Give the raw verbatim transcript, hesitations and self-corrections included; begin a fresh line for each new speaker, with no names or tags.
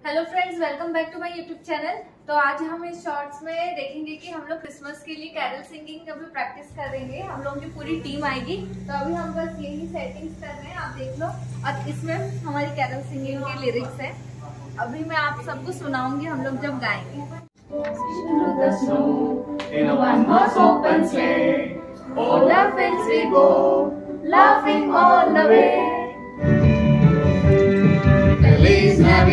Hello friends, welcome back to my YouTube channel. तो आज हम इस शॉर्ट्स में देखेंगे कि हम लोग क्रिसमस के लिए कैरल सिंगिंग अभी प्रैक्टिस करेंगे। हम लोगों की पूरी टीम आएगी, तो अभी हम बस यही सेटिंग्स कर रहे हैं, आप देख लो। और इसमें हमारी कैरल सिंगिंग के लिरिक्स हैं। अभी मैं आप सबको सुनाऊंगी हम लोग जब गाएंगे। Feliz Navidad.